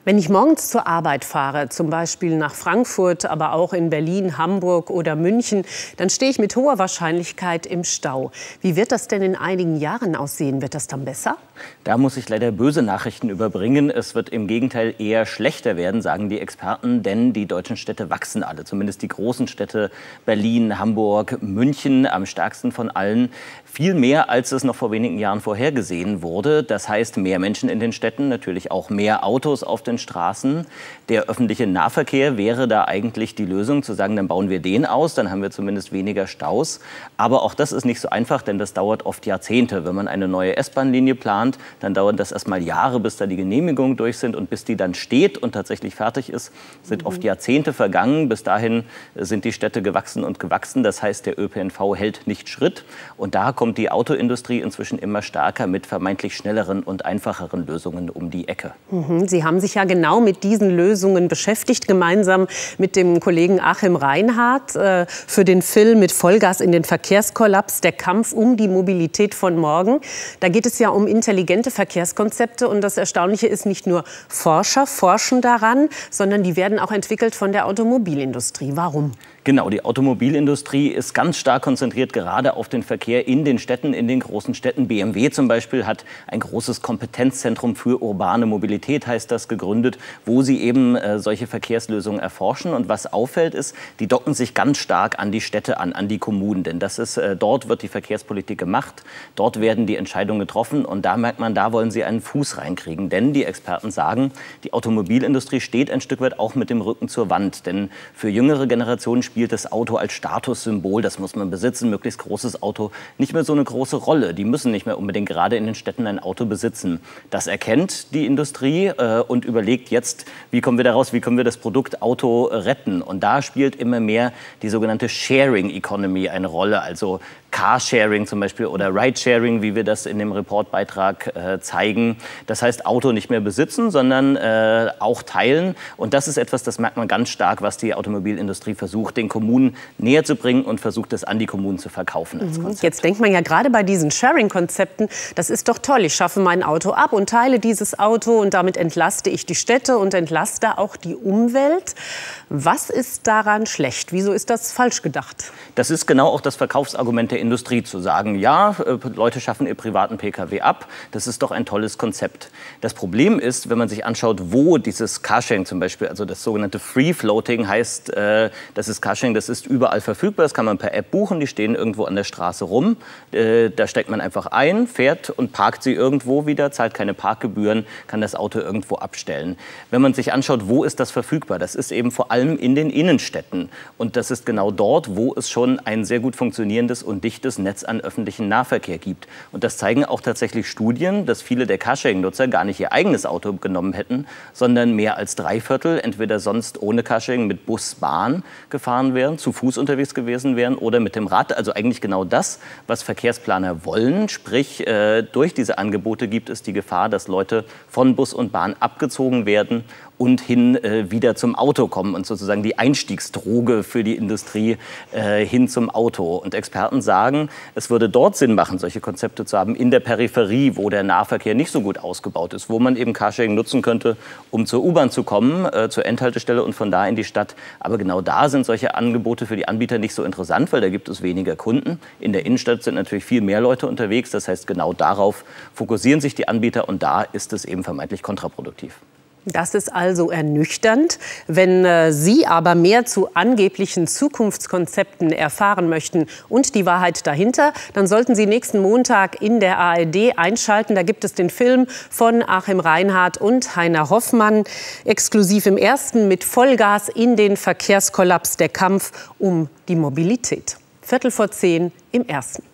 Wenn ich morgens zur Arbeit fahre, zum Beispiel nach Frankfurt, aber auch in Berlin, Hamburg oder München, dann stehe ich mit hoher Wahrscheinlichkeit im Stau. Wie wird das denn in einigen Jahren aussehen? Wird das dann besser? Da muss ich leider böse Nachrichten überbringen. Es wird im Gegenteil eher schlechter werden, sagen die Experten, denn die deutschen Städte wachsen alle. Zumindest die großen Städte Berlin, Hamburg, München am stärksten von allen. Viel mehr, als es noch vor wenigen Jahren vorhergesehen wurde. Das heißt, mehr Menschen in den Städten, natürlich auch mehr Autos auf den Straßen. Der öffentliche Nahverkehr wäre da eigentlich die Lösung, zu sagen, dann bauen wir den aus, dann haben wir zumindest weniger Staus. Aber auch das ist nicht so einfach, denn das dauert oft Jahrzehnte. Wenn man eine neue S-Bahn-Linie plant, dann dauert das erstmal Jahre, bis da die Genehmigungen durch sind, und bis die dann steht und tatsächlich fertig ist, sind oft Jahrzehnte vergangen. Bis dahin sind die Städte gewachsen und gewachsen. Das heißt, der ÖPNV hält nicht Schritt. Und da kommt die Autoindustrie inzwischen immer stärker mit vermeintlich schnelleren und einfacheren Lösungen um die Ecke. Sie haben sich ja genau mit diesen Lösungen beschäftigt, gemeinsam mit dem Kollegen Achim Reinhardt für den Film Mit Vollgas in den Verkehrskollaps, der Kampf um die Mobilität von morgen. Da geht es ja um intelligente Verkehrskonzepte, und das Erstaunliche ist, nicht nur Forscher forschen daran, sondern die werden auch entwickelt von der Automobilindustrie. Warum? Genau, die Automobilindustrie ist ganz stark konzentriert gerade auf den Verkehr in den Städten, in den großen Städten. BMW zum Beispiel hat ein großes Kompetenzzentrum für urbane Mobilität, heißt das, gegründet, wo sie eben solche Verkehrslösungen erforschen. Und was auffällt ist, die docken sich ganz stark an die Städte an die Kommunen. Denn das ist, dort wird die Verkehrspolitik gemacht, dort werden die Entscheidungen getroffen. Und da merkt man, da wollen sie einen Fuß reinkriegen. Denn die Experten sagen, die Automobilindustrie steht ein Stück weit auch mit dem Rücken zur Wand. Denn für jüngere Generationen spielt das Auto als Statussymbol, das muss man besitzen, möglichst großes Auto, nicht mehr so eine große Rolle. Die müssen nicht mehr unbedingt gerade in den Städten ein Auto besitzen. Das erkennt die Industrie und überlegt jetzt, wie kommen wir daraus, wie können wir das Produkt Auto retten. Und da spielt immer mehr die sogenannte Sharing Economy eine Rolle, also Carsharing zum Beispiel oder Ridesharing, wie wir das in dem Reportbeitrag zeigen. Das heißt, Auto nicht mehr besitzen, sondern auch teilen. Und das ist etwas, das merkt man ganz stark, was die Automobilindustrie versucht, den Kommunen näher zu bringen und versucht, das an die Kommunen zu verkaufen als Konzept. Jetzt denkt man ja gerade bei diesen Sharing-Konzepten, das ist doch toll, ich schaffe mein Auto ab und teile dieses Auto und damit entlaste ich die Städte und entlaste auch die Umwelt. Was ist daran schlecht? Wieso ist das falsch gedacht? Das ist genau auch das Verkaufsargument der Industrie, zu sagen, ja, Leute schaffen ihr privaten Pkw ab, das ist doch ein tolles Konzept. Das Problem ist, wenn man sich anschaut, wo dieses Carsharing zum Beispiel, also das sogenannte Free Floating heißt, das ist Carsharing, das ist überall verfügbar, das kann man per App buchen, die stehen irgendwo an der Straße rum, da steckt man einfach ein, fährt und parkt sie irgendwo wieder, zahlt keine Parkgebühren, kann das Auto irgendwo abstellen. Wenn man sich anschaut, wo ist das verfügbar, das ist eben vor allem in den Innenstädten, und das ist genau dort, wo es schon ein sehr gut funktionierendes und dichtes Netz an öffentlichen Nahverkehr gibt. Und das zeigen auch tatsächlich Studien, dass viele der Carsharing-Nutzer gar nicht ihr eigenes Auto genommen hätten, sondern mehr als 3/4 entweder sonst ohne Carsharing mit Bus, Bahn gefahren wären, zu Fuß unterwegs gewesen wären oder mit dem Rad. Also eigentlich genau das, was Verkehrsplaner wollen. Sprich, durch diese Angebote gibt es die Gefahr, dass Leute von Bus und Bahn abgezogen werden und wieder zum Auto kommen und sozusagen die Einstiegsdroge für die Industrie hin zum Auto. Und Experten sagen, es würde dort Sinn machen, solche Konzepte zu haben, in der Peripherie, wo der Nahverkehr nicht so gut ausgebaut ist, wo man eben Carsharing nutzen könnte, um zur U-Bahn zu kommen, zur Endhaltestelle und von da in die Stadt. Aber genau da sind solche Angebote für die Anbieter nicht so interessant, weil da gibt es weniger Kunden. In der Innenstadt sind natürlich viel mehr Leute unterwegs. Das heißt, genau darauf fokussieren sich die Anbieter, und da ist es eben vermeintlich kontraproduktiv. Das ist also ernüchternd. Wenn Sie aber mehr zu angeblichen Zukunftskonzepten erfahren möchten und die Wahrheit dahinter, dann sollten Sie nächsten Montag in der ARD einschalten. Da gibt es den Film von Achim Reinhardt und Heiner Hoffmann, exklusiv im Ersten, Mit Vollgas in den Verkehrskollaps, der Kampf um die Mobilität. 10:15 im Ersten.